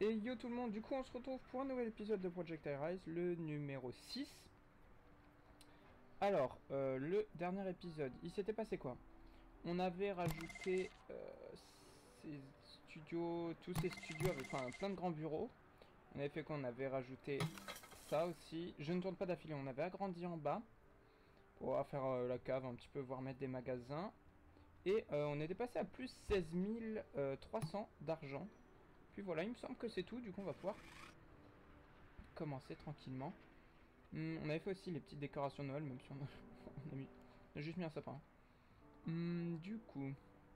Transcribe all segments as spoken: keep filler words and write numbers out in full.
Et yo tout le monde, du coup on se retrouve pour un nouvel épisode de Project Rise, le numéro six. Alors, euh, le dernier épisode, il s'était passé quoi? On avait rajouté euh, ces studios, tous ces studios avec enfin, plein de grands bureaux. On avait fait quoi? On avait rajouté ça aussi. Je ne tourne pas d'affilée, on avait agrandi en bas pour faire euh, la cave un petit peu, voire mettre des magasins. Et euh, on était passé à plus seize mille trois cents d'argent. Puis voilà, il me semble que c'est tout, du coup on va pouvoir commencer tranquillement. Hum, on avait fait aussi les petites décorations de Noël, même si on a, on a, mis, on a juste mis un sapin. Hum, du coup,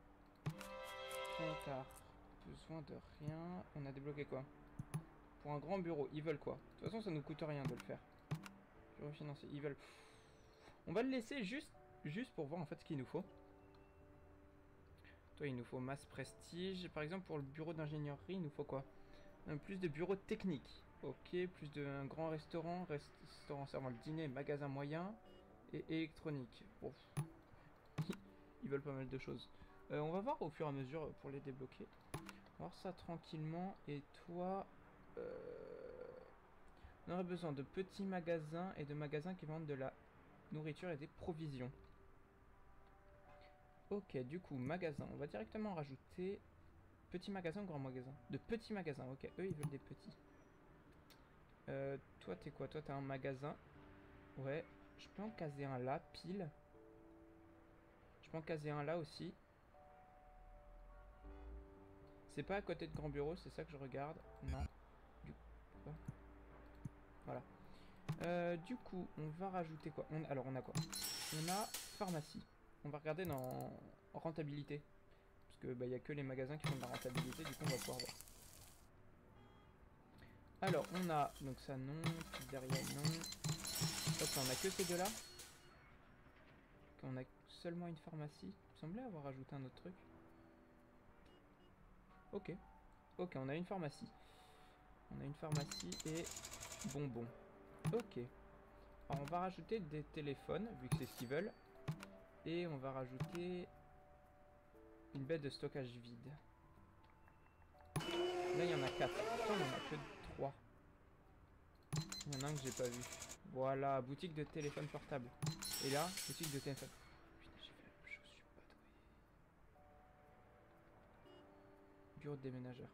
trop tard, besoin de rien. On a débloqué quoi? Pour un grand bureau, ils veulent quoi? De toute façon, ça nous coûte rien de le faire. Bureau financier, ils veulent. On va le laisser juste, juste pour voir en fait ce qu'il nous faut. Toi, il nous faut masse prestige. Par exemple, pour le bureau d'ingénierie, il nous faut quoi? Un plus de bureaux techniques. Ok, plus d'un grand restaurant, restaurant servant le dîner, magasin moyen et électronique. Bon, ils veulent pas mal de choses. Euh, on va voir au fur et à mesure pour les débloquer. On va voir ça tranquillement. Et toi, euh, on aurait besoin de petits magasins et de magasins qui vendent de la nourriture et des provisions. Ok, du coup, magasin. On va directement rajouter petit magasin ou grand magasin? De petits magasins, ok. Eux, ils veulent des petits. Euh, toi, t'es quoi? Toi, t'as un magasin. Ouais. Je peux en caser un là, pile. Je peux en caser un là aussi. C'est pas à côté de Grand Bureau, c'est ça que je regarde. Non. Du coup, voilà. Euh, du coup, on va rajouter quoi? on, Alors, on a quoi? On a pharmacie. On va regarder dans rentabilité. Parce que bah, y a que les magasins qui font de la rentabilité, du coup, on va pouvoir voir. Alors, on a... Donc ça, non. Pizzeria, non. Hop, on a que ces deux-là. On a seulement une pharmacie. Il me semblait avoir rajouté un autre truc. Ok. Ok, on a une pharmacie. On a une pharmacie et bonbons. Ok. Alors on va rajouter des téléphones, vu que c'est ce qu'ils veulent. Et on va rajouter une baie de stockage vide. Là, il y en a quatre. Pourtant, il n'y en a que trois. Il y en a un que j'ai pas vu. Voilà, boutique de téléphone portable. Et là, boutique de téléphone. Putain, j'ai fait la même chose, je suis pas doué. Bureau de déménageur.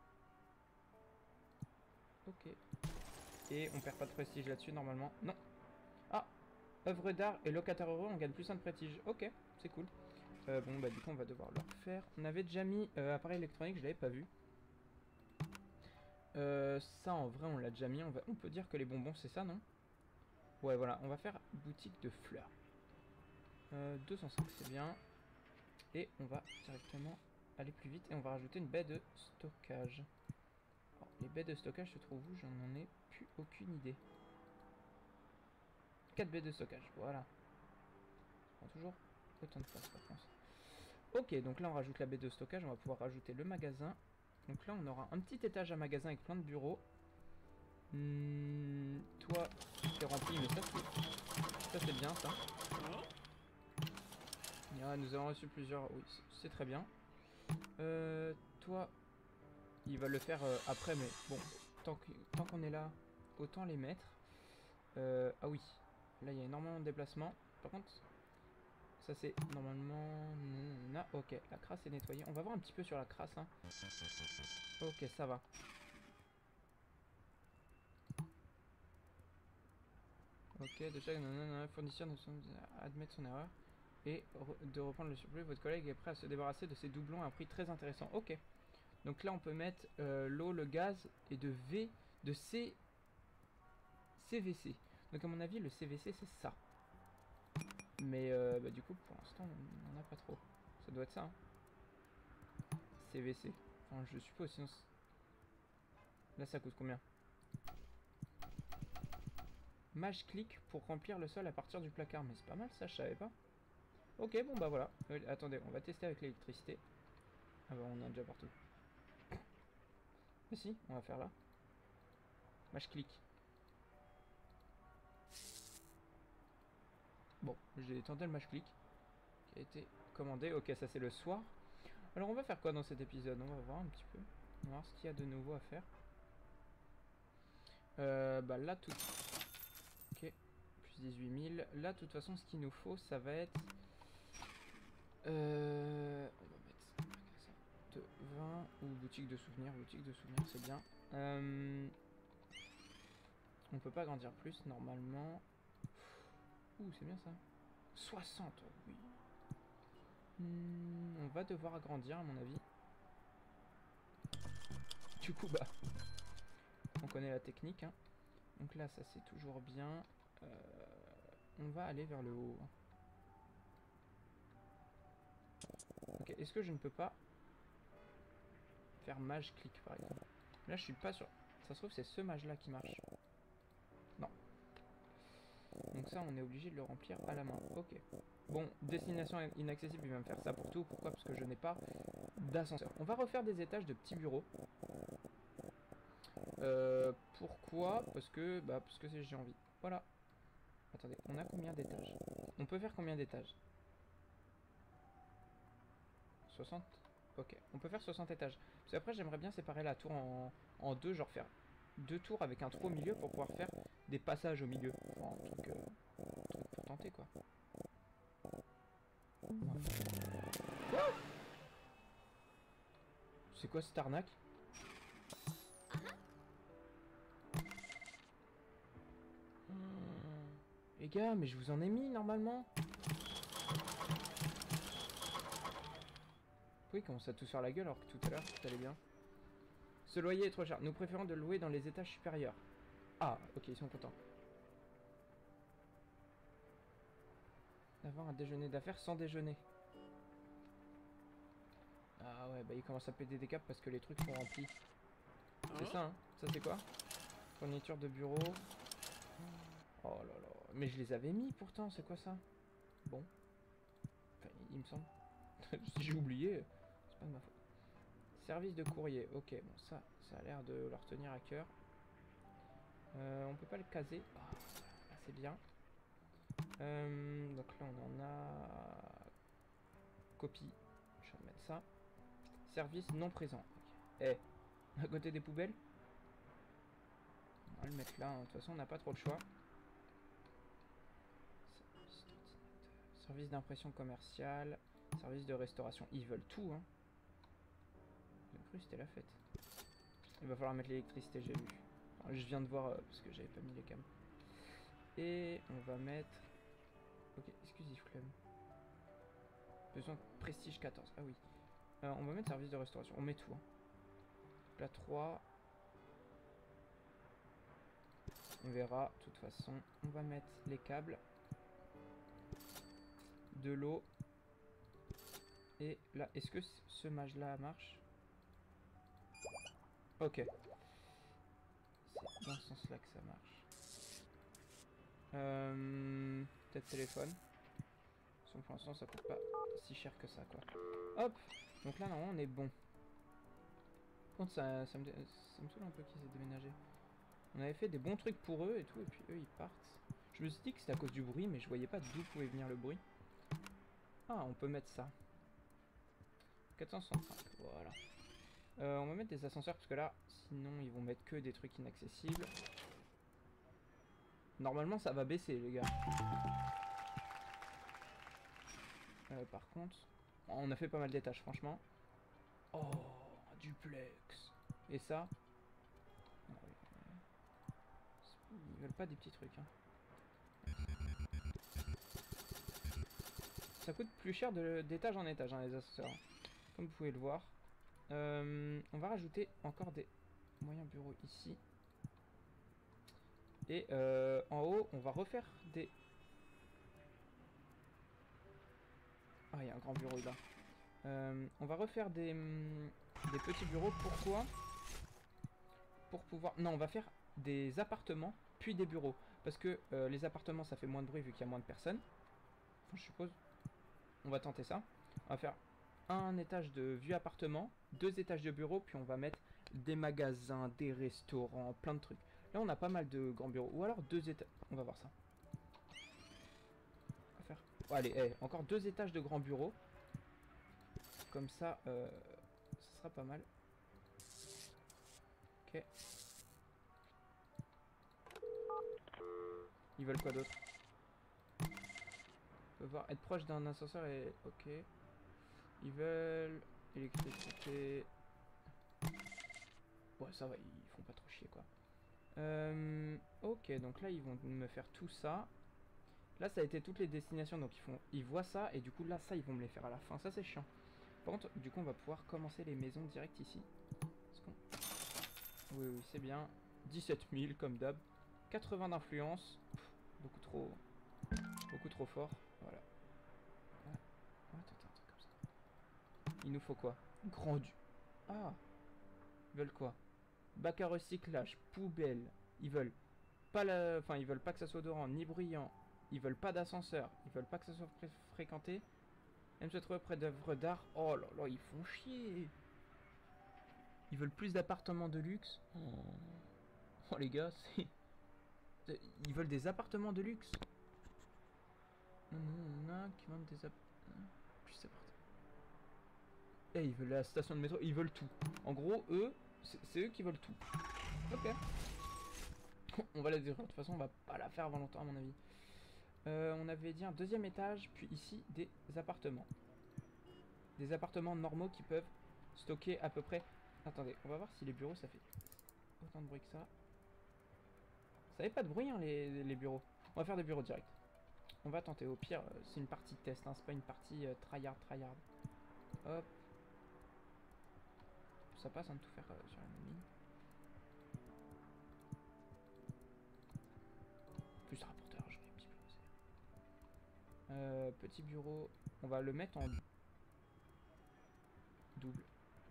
Ok. Et on perd pas de prestige là-dessus, normalement. Non. Ah, œuvre d'art et locataire heureux, on gagne plus un de prestige. Ok, c'est cool. Euh, bon, bah du coup, on va devoir le refaire. On avait déjà mis euh, appareil électronique, je l'avais pas vu. Euh, ça, en vrai, on l'a déjà mis. On, va... on peut dire que les bonbons, c'est ça, non? Ouais, voilà, on va faire boutique de fleurs. Euh, deux cent cinq, c'est bien. Et on va directement aller plus vite. Et on va rajouter une baie de stockage. Alors, les baies de stockage se trouvent où? J'en ai plus aucune idée. quatre baies de stockage, voilà. Ça prend toujours autant de place, je pense. Ok, donc là, on rajoute la baie de stockage. On va pouvoir rajouter le magasin. Donc là, on aura un petit étage à magasin avec plein de bureaux. Hmm, toi, c'est rempli, mais ça, c'est ça, c'est bien, ça. Ah, nous avons reçu plusieurs... Oui, c'est très bien. Euh, toi, il va le faire euh, après, mais bon, tant qu'on tant qu'on est là, autant les mettre. Euh, ah oui, là, il y a énormément de déplacements. Par contre, ça, c'est normalement... Non, ok, la crasse est nettoyée. On va voir un petit peu sur la crasse. Hein. Ok, ça va. Ok, de chaque fournisseur admettre son erreur et de reprendre le surplus. Votre collègue est prêt à se débarrasser de ces doublons à un prix très intéressant. Ok. Donc là, on peut mettre euh, l'eau, le gaz et de V, de C, C V C. Donc à mon avis, le C V C, c'est ça. Mais euh, bah, du coup, pour l'instant, on n'en a pas trop. Ça doit être ça. Hein. C V C. Enfin, je suppose, sinon... Là, ça coûte combien? Mage clic pour remplir le sol à partir du placard. Mais c'est pas mal ça, je savais pas. Ok, bon bah voilà. Euh, attendez, on va tester avec l'électricité. Ah bah on en a déjà partout. Mais si, on va faire là. Mage clic. Bon, j'ai tenté le mage clic. Qui a été commandé. Ok, ça c'est le soir. Alors on va faire quoi dans cet épisode? On va voir un petit peu. On va voir ce qu'il y a de nouveau à faire. Euh, bah là, tout... Ok, plus dix-huit mille. Là, de toute façon, ce qu'il nous faut, ça va être... Euh... On va mettre ça. De vingt ou boutique de souvenirs. Boutique de souvenirs, c'est bien. Euh... On peut pas grandir plus, normalement. Ouh, c'est bien ça. soixante, oh, oui. Hmm, on va devoir agrandir, à mon avis. Du coup, bah... On connaît la technique, hein. Donc là, ça c'est toujours bien. Euh, on va aller vers le haut. Ok, est-ce que je ne peux pas faire mage clic par exemple? Là, je suis pas sûr. Ça se trouve, c'est ce mage là qui marche. Non. Donc ça, on est obligé de le remplir à la main. Ok. Bon, destination inaccessible, il va me faire ça pour tout. Pourquoi? Parce que je n'ai pas d'ascenseur. On va refaire des étages de petits bureaux. Euh, pourquoi? Parce que bah parce que j'ai envie. Voilà. Attendez, on a combien d'étages? On peut faire combien d'étages? soixante? Ok, on peut faire soixante étages. Parce qu'après, j'aimerais bien séparer la tour en, en deux, genre faire deux tours avec un trou au milieu pour pouvoir faire des passages au milieu. Enfin, un truc, euh, un truc pour tenter, quoi. Quoi? C'est quoi cette arnaque? Les gars, mais je vous en ai mis normalement. Oui, ils commencent à tous faire la gueule alors que tout à l'heure, tout allait bien. Ce loyer est trop cher. Nous préférons de le louer dans les étages supérieurs. Ah, ok, ils sont contents. D'avoir un déjeuner d'affaires sans déjeuner. Ah ouais, bah ils commencent à péter des câbles parce que les trucs sont remplis. C'est ça, hein? Ça c'est quoi? Fourniture de bureau. Oh là là. Mais je les avais mis pourtant, c'est quoi ça? Bon. Enfin, il me semble. Si j'ai oublié, c'est pas de ma faute. Service de courrier, ok, bon ça, ça a l'air de leur tenir à cœur. Euh, on peut pas le caser. Oh, là c'est bien. Euh, donc là on en a... Copie. Je vais remettre ça. Service non présent. Eh, à côté des poubelles. On va le mettre là, hein. De toute façon on n'a pas trop le choix. Service d'impression commerciale. Service de restauration. Ils veulent tout, hein. J'ai cru que c'était la fête. Il va falloir mettre l'électricité, j'ai vu. Enfin, je viens de voir euh, parce que j'avais pas mis les cams. Et on va mettre... Ok, excusez flemme. Besoin de prestige quatorze. Ah oui. Euh, on va mettre service de restauration. On met tout. Hein. Là trois. On verra. De toute façon, on va mettre les câbles. De l'eau. Et là, est-ce que ce mage là marche? Ok. C'est dans ce sens là que ça marche. Euh, Peut-être téléphone. Pour l'instant ça coûte pas si cher que ça quoi. Hop. Donc là normalement on est bon. Par contre ça, ça, me, ça me saoule un peu qu'ils aient déménagé. On avait fait des bons trucs pour eux et tout et puis eux ils partent. Je me suis dit que c'était à cause du bruit mais je voyais pas d'où pouvait venir le bruit. Ah on peut mettre ça. quatre cent soixante-cinq, voilà. Euh, on va mettre des ascenseurs parce que là sinon ils vont mettre que des trucs inaccessibles. Normalement ça va baisser les gars. Euh, par contre, on a fait pas mal d'étages franchement. Oh, un duplex. Et ça, ils veulent pas des petits trucs. Hein. Ça coûte plus cher d'étage en étage, hein, les ascenseurs. Comme vous pouvez le voir. Euh, on va rajouter encore des moyens bureaux ici. Et euh, en haut, on va refaire des... Ah, il y a un grand bureau là. Euh, on va refaire des, des petits bureaux. Pourquoi? Pour pouvoir... Non, on va faire des appartements, puis des bureaux. Parce que euh, les appartements, ça fait moins de bruit vu qu'il y a moins de personnes. Enfin, je suppose. On va tenter ça. On va faire un étage de vieux appartement, deux étages de bureaux, puis on va mettre des magasins, des restaurants, plein de trucs. Là, on a pas mal de grands bureaux. Ou alors deux étages... On va voir ça. On va faire... Oh, allez, hey, encore deux étages de grands bureaux. Comme ça, euh, ça sera pas mal. Ok. Ils veulent quoi d'autre? On peut voir être proche d'un ascenseur et... Ok. Ils veulent... électricité... Ouais, ça va, ils font pas trop chier, quoi. Euh... Ok, donc là, ils vont me faire tout ça. Là, ça a été toutes les destinations, donc ils font, ils voient ça, et du coup, là, ça, ils vont me les faire à la fin. Ça, c'est chiant. Par contre, du coup, on va pouvoir commencer les maisons direct ici. Oui, oui, c'est bien. dix-sept mille, comme d'hab. quatre-vingts d'influence. Beaucoup trop... Beaucoup trop fort. Voilà. Ah, attends, attends, comme ça. Il nous faut quoi? Grand du... Ah. Ils veulent quoi? Bac à recyclage, poubelle. Ils veulent pas la... Enfin, ils veulent pas que ça soit odorant, ni bruyant. Ils veulent pas d'ascenseur. Ils veulent pas que ça soit fr fréquenté. Même se trouver près d'œuvres d'art. Oh là là, ils font chier. Ils veulent plus d'appartements de luxe. Oh, oh les gars, c'est... Ils veulent des appartements de luxe. Non, non, non, qui vendent des appartements. Plus d'appartements. Eh, ils veulent la station de métro. Ils veulent tout. En gros, eux, c'est eux qui veulent tout. Ok. On va la dire. De toute façon, on va pas la faire avant longtemps, à mon avis. Euh, on avait dit un deuxième étage, puis ici, des appartements. Des appartements normaux qui peuvent stocker à peu près... Attendez, on va voir si les bureaux, ça fait autant de bruit que ça. Ça fait pas de bruit, hein, les, les bureaux. On va faire des bureaux directs. On va tenter. Au pire, euh, c'est une partie test, hein, c'est pas une partie euh, tryhard, tryhard. Hop. Ça passe, hein, de tout faire euh, sur la même ligne. Plus rapporteur, je vais un petit peu osé. Euh, petit bureau. On va le mettre en double.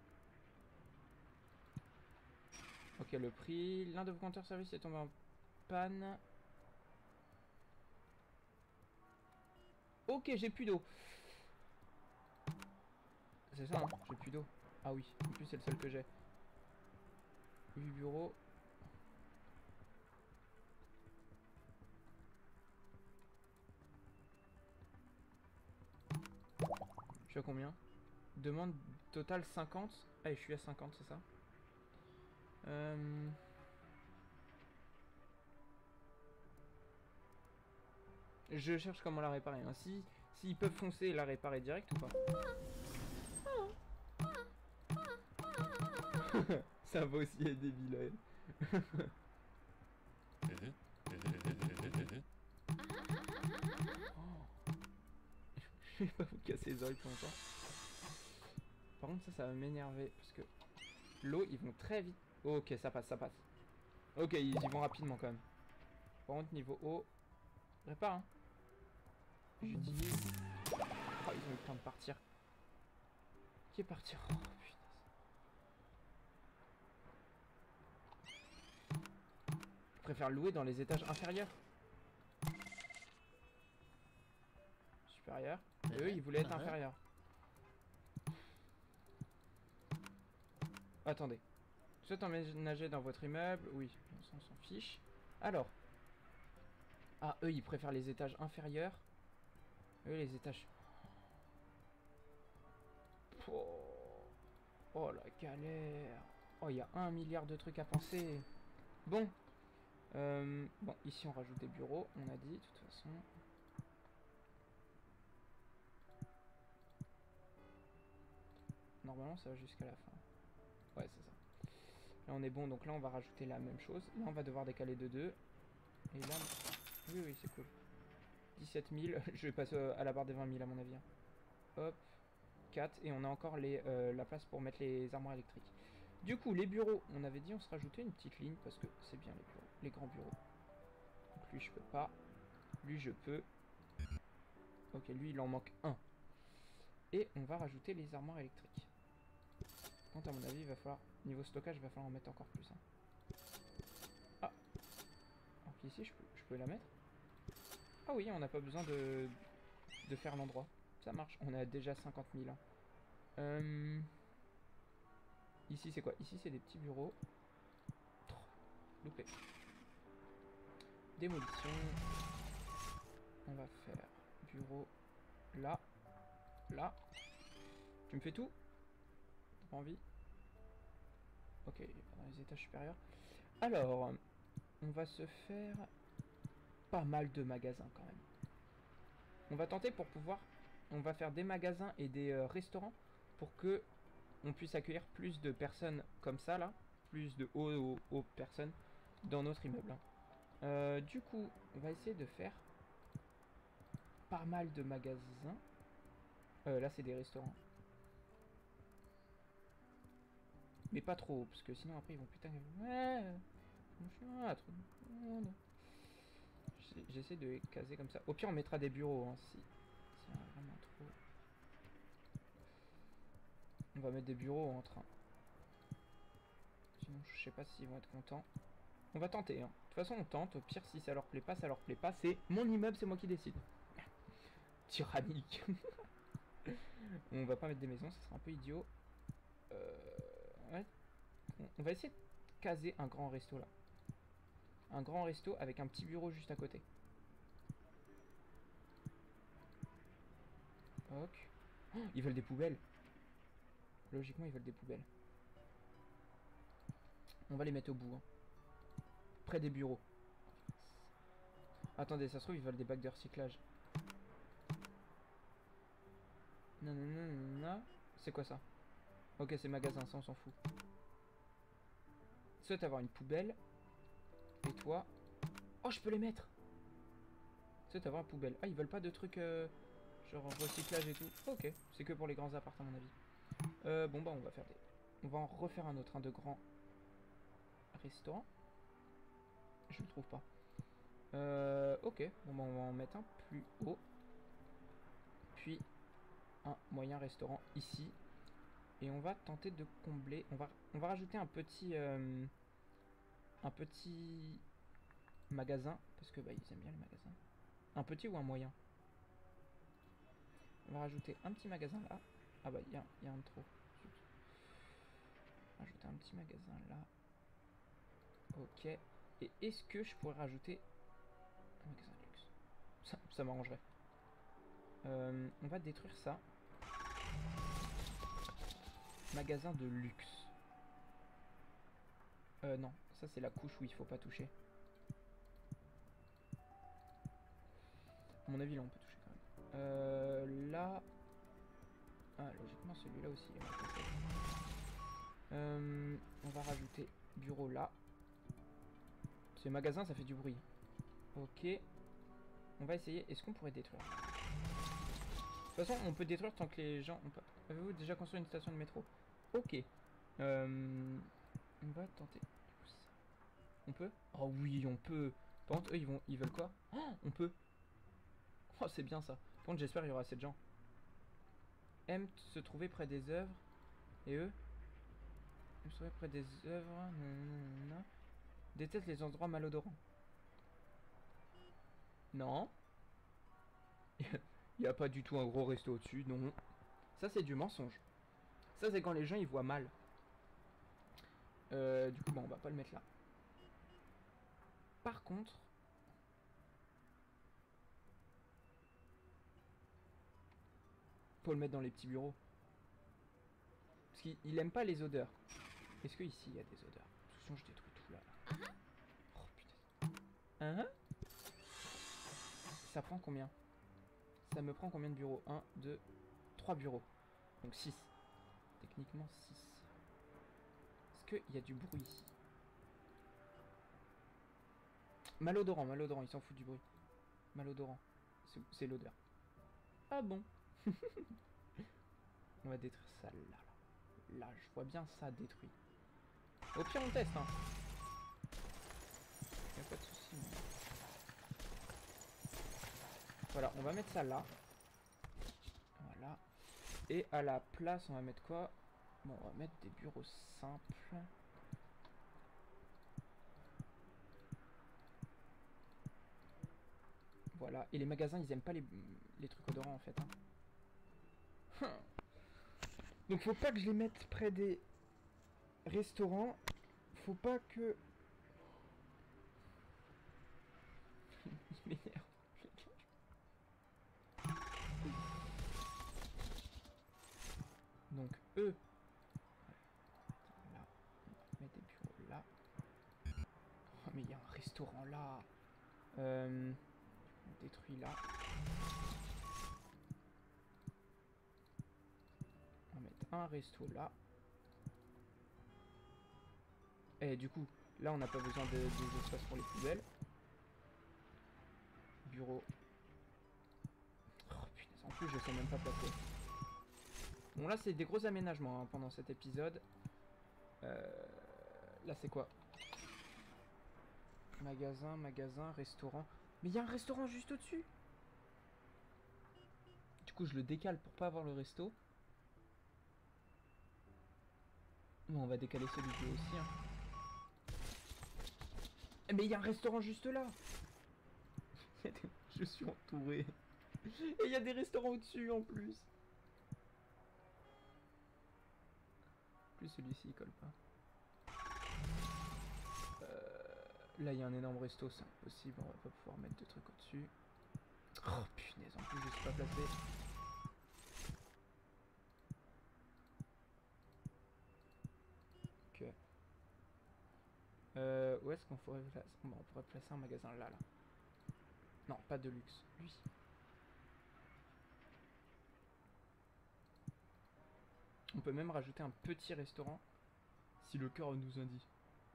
Ok, le prix. L'un de vos compteurs service est tombé en panne. Ok, j'ai plus d'eau. C'est ça, hein, j'ai plus d'eau. Ah oui, en plus c'est le seul que j'ai. huit bureaux. Je suis à combien? Demande total cinquante. Ah, et je suis à cinquante, c'est ça? Euh... Je cherche comment la réparer. Hein. Si, s'ils peuvent foncer et la réparer direct ou pas? Ça va aussi être débile, elle. Oh. Je vais pas vous casser les oreilles pour longtemps. Par contre, ça, ça va m'énerver parce que l'eau, ils vont très vite. Oh, ok, ça passe, ça passe. Ok, ils y vont rapidement quand même. Par contre, niveau eau, répare, hein. J'utilise. Oh, ils ont eu le temps de partir. Qui est parti? Oh, putain. Je préfère louer dans les étages inférieurs. Supérieur. Et eux, ils voulaient être inférieurs. Attendez. Vous souhaitez emménager dans votre immeuble? Oui, on s'en fiche. Alors. Ah, eux, ils préfèrent les étages inférieurs. Eux, les étages... Oh, oh la galère. Oh, il y a un milliard de trucs à penser. Bon. Euh, bon, ici, on rajoute des bureaux, on a dit, de toute façon. Normalement, ça va jusqu'à la fin. Ouais, c'est ça. Là, on est bon, donc là, on va rajouter la même chose. Là, on va devoir décaler de deux. Et là... Oui, oui, c'est cool. dix-sept mille. Je vais passer à la barre des vingt mille, à mon avis. Hop. quatre. Et on a encore les, euh, la place pour mettre les armoires électriques. Du coup, les bureaux, on avait dit on se rajoutait une petite ligne parce que c'est bien les bureaux, les grands bureaux. Donc lui, je peux pas. Lui, je peux. Ok, lui, il en manque un. Et on va rajouter les armoires électriques. Quant à mon avis, il va falloir... Niveau stockage, il va falloir en mettre encore plus. Hein. Ah. Donc ici, je peux, je peux la mettre. Ah oui, on n'a pas besoin de, de faire l'endroit. Ça marche. On a déjà cinquante mille. Hein. Euh... Ici, c'est quoi? Ici, c'est des petits bureaux. Oh, loupé. Démolition. On va faire bureau là. Là. Tu me fais tout? T'as pas envie? Ok, dans les étages supérieurs. Alors, on va se faire pas mal de magasins quand même. On va tenter pour pouvoir... On va faire des magasins et des euh, restaurants pour que on puisse accueillir plus de personnes comme ça là. Plus de hauts, hauts, hauts personnes dans notre immeuble. Hein. Euh, du coup, on va essayer de faire pas mal de magasins. Euh, là, c'est des restaurants. Mais pas trop haut, parce que sinon après ils vont putain... Ouais, j'essaie de les caser comme ça. Au pire, on mettra des bureaux, hein, si c'est vraiment trop... On va mettre des bureaux en train. Sinon, je sais pas s'ils vont être contents. On va tenter, hein. De toute façon, on tente. Au pire, si ça leur plaît pas, ça leur plaît pas. C'est mon immeuble, c'est moi qui décide. Tyrannique. On va pas mettre des maisons, ça sera un peu idiot. Euh... Ouais. On va essayer de caser un grand resto là. Un grand resto avec un petit bureau juste à côté. Ok. Oh, ils veulent des poubelles. Logiquement, ils veulent des poubelles. On va les mettre au bout. Hein. Près des bureaux. Attendez, ça se trouve, ils veulent des bacs de recyclage. Non, non, non, non, non. C'est quoi ça? Ok, c'est magasin, ça on s'en fout. Souhaite avoir une poubelle. Et toi... Oh, je peux les mettre. Souhaite avoir une poubelle. Ah, ils veulent pas de trucs euh, genre recyclage et tout. Ok, c'est que pour les grands appartements à mon avis. Euh, bon bah on va faire des... On va en refaire un autre, un de grands restaurants. Je le trouve pas. Euh, ok, bon bah on va en mettre un plus haut. Puis un moyen restaurant ici. Et on va tenter de combler. On va, on va rajouter un petit... Euh, un petit magasin. Parce que bah ils aiment bien les magasins. Un petit ou un moyen? On va rajouter un petit magasin là. Ah bah il y a, y a un de trop. Rajouter un petit magasin là. Ok. Et est-ce que je pourrais rajouter un magasin de luxe? Ça, ça m'arrangerait. Euh, on va détruire ça. Magasin de luxe. Euh, non. Ça, c'est la couche où il faut pas toucher. À mon avis, là, on peut toucher quand même. Euh, là... Ah, logiquement, celui-là aussi. Euh, on va rajouter bureau là. Ce magasin, ça fait du bruit. Ok. On va essayer. Est-ce qu'on pourrait détruire? De toute façon, on peut détruire tant que les gens... Avez-vous déjà construit une station de métro? Ok. Euh, on va tenter. On peut? Oh oui, on peut. Par contre, eux, ils, vont... ils veulent quoi? Oh, on peut. Oh, c'est bien ça. Par contre, j'espère qu'il y aura assez de gens. Aime se trouver près des œuvres. Et eux? Aime se trouver près des œuvres. Nanana. Déteste les endroits malodorants. Non. Il n'y a pas du tout un gros resto au-dessus, non. Ça, c'est du mensonge. Ça, c'est quand les gens, ils voient mal. Euh, du coup, bon, on va pas le mettre là. Par contre... Faut le mettre dans les petits bureaux. Parce qu'il aime pas les odeurs. Est-ce que ici il y a des odeurs? Sinon je détruis tout là. là. Oh putain. Uh -huh. Ça prend combien? Ça me prend combien de bureaux? un, deux, trois bureaux. Donc six. Techniquement six. Est-ce qu'il y a du bruit ici? Malodorant, malodorant, il s'en fout du bruit. Malodorant. C'est l'odeur. Ah bon? On va détruire ça là, là. Là, je vois bien ça détruit. Au pire, on teste, hein. Y'a pas de soucis. Mais... Voilà, on va mettre ça là. Voilà. Et à la place, on va mettre quoi? Bon, on va mettre des bureaux simples. Voilà. Et les magasins, ils aiment pas les, les trucs odorants, en fait. Hein. Donc, faut pas que je les mette près des restaurants. Faut pas que... Il m'énerve. Donc, eux... Là, on va mettre des bureaux là. Oh, mais il y a un restaurant là. Euh... On détruit là. On va mettre un resto là. Et du coup, là on n'a pas besoin de, des espaces pour les poubelles. Bureau. Oh putain, en plus je sais même pas placer. Bon là c'est des gros aménagements hein, pendant cet épisode. Euh, là c'est quoi? Magasin, magasin, restaurant. Mais il y a un restaurant juste au-dessus. Du coup je le décale pour pas avoir le resto. Bon on va décaler celui du haut aussi. Hein. Mais il y a un restaurant juste là. Je suis entouré. Et il y a des restaurants au-dessus en plus. Plus celui-ci il colle pas. Euh, là il y a un énorme resto, c'est impossible, on va pas pouvoir mettre de trucs au-dessus. Oh punaise, en plus je suis pas placé. Ok. Euh, où est-ce qu'on pourrait placer? Bon, on pourrait placer un magasin là, là. Non, pas de luxe, lui. On peut même rajouter un petit restaurant si le cœur nous indique.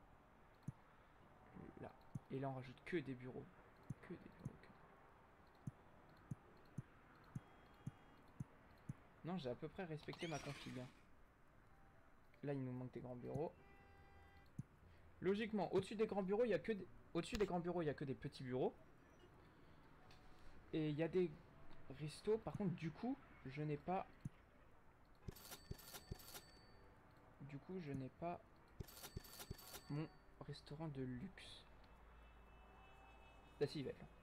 Là. Et là on rajoute que des bureaux. Que des bureaux. Que... Non, j'ai à peu près respecté ma config. Là il nous manque des grands bureaux. Logiquement, au-dessus des grands bureaux, il y a que des... au-dessus des grands bureaux, il y a que des petits bureaux. Et il y a des restos. Par contre, du coup, je n'ai pas. Du coup, je n'ai pas mon restaurant de luxe. Là, si, il va être là.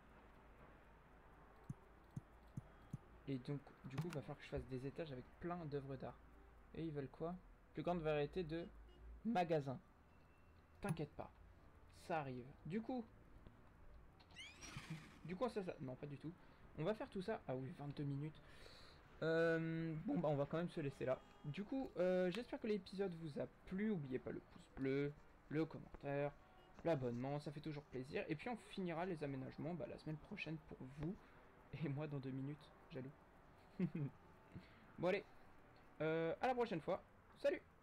Et donc, du coup, il va falloir que je fasse des étages avec plein d'œuvres d'art. Et ils veulent quoi? Plus grande variété de magasins. T'inquiète pas, ça arrive. Du coup, du coup, ça, ça, non, pas du tout. On va faire tout ça. Ah oui, vingt-deux minutes. Euh, bon, bah, on va quand même se laisser là. Du coup, euh, j'espère que l'épisode vous a plu. N'oubliez pas le pouce bleu, le commentaire, l'abonnement, ça fait toujours plaisir. Et puis, on finira les aménagements bah, la semaine prochaine pour vous. Et moi, dans deux minutes. Jaloux. Bon, allez. Euh, à la prochaine fois. Salut!